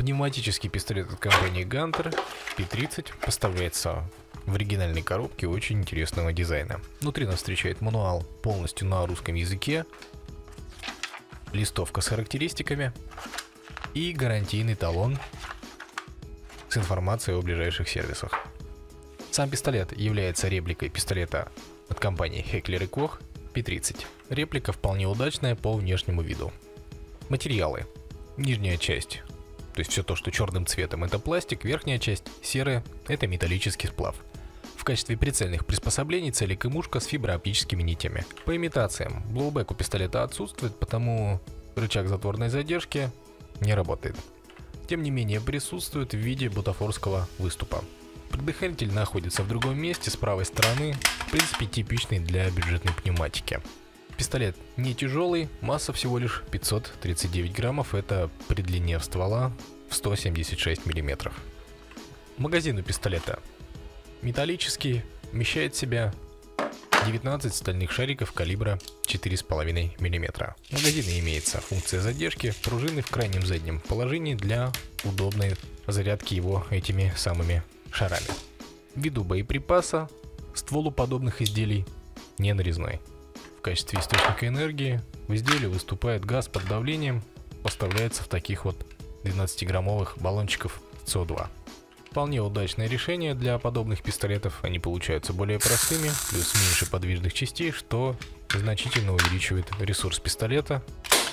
Пневматический пистолет от компании Gunter P30 поставляется в оригинальной коробке очень интересного дизайна. Внутри нас встречает мануал полностью на русском языке, листовка с характеристиками и гарантийный талон с информацией о ближайших сервисах. Сам пистолет является репликой пистолета от компании Heckler & Koch P30. Реплика вполне удачная по внешнему виду. Материалы. Нижняя часть, то есть все то, что черным цветом, это пластик, верхняя часть серая, это металлический сплав. В качестве прицельных приспособлений целик и мушка с фиброоптическими нитями. По имитациям, блоубэк у пистолета отсутствует, потому рычаг затворной задержки не работает. Тем не менее присутствует в виде бутафорского выступа. Предохранитель находится в другом месте, с правой стороны, в принципе типичный для бюджетной пневматики. Пистолет не тяжелый, масса всего лишь 539 граммов, это при длине ствола в 176 миллиметров. Магазин у пистолета металлический, вмещает в себя 19 стальных шариков калибра 4,5 мм. В магазине имеется функция задержки, пружины в крайнем заднем положении для удобной зарядки его этими самыми шарами. Ввиду боеприпаса ствол у подобных изделий не нарезной. В качестве источника энергии в изделии выступает газ под давлением, поставляется в таких вот 12-граммовых баллончиков СО2. Вполне удачное решение для подобных пистолетов, они получаются более простыми, плюс меньше подвижных частей, что значительно увеличивает ресурс пистолета.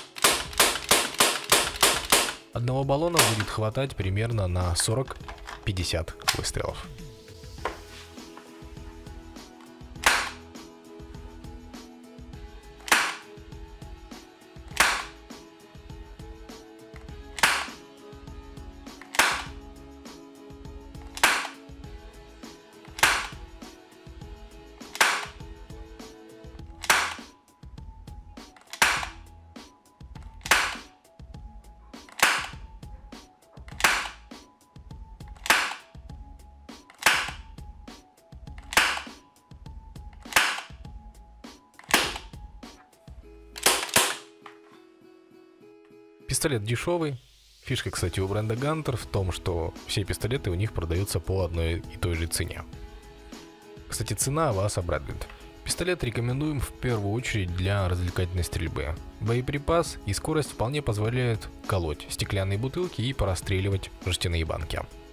Одного баллона будет хватать примерно на 40-50 выстрелов. Пистолет дешевый. Фишка, кстати, у бренда Gunter в том, что все пистолеты у них продаются по одной и той же цене. Кстати, цена вас обрадует. Пистолет рекомендуем в первую очередь для развлекательной стрельбы. Боеприпас и скорость вполне позволяют колоть стеклянные бутылки и порастреливать жестяные банки.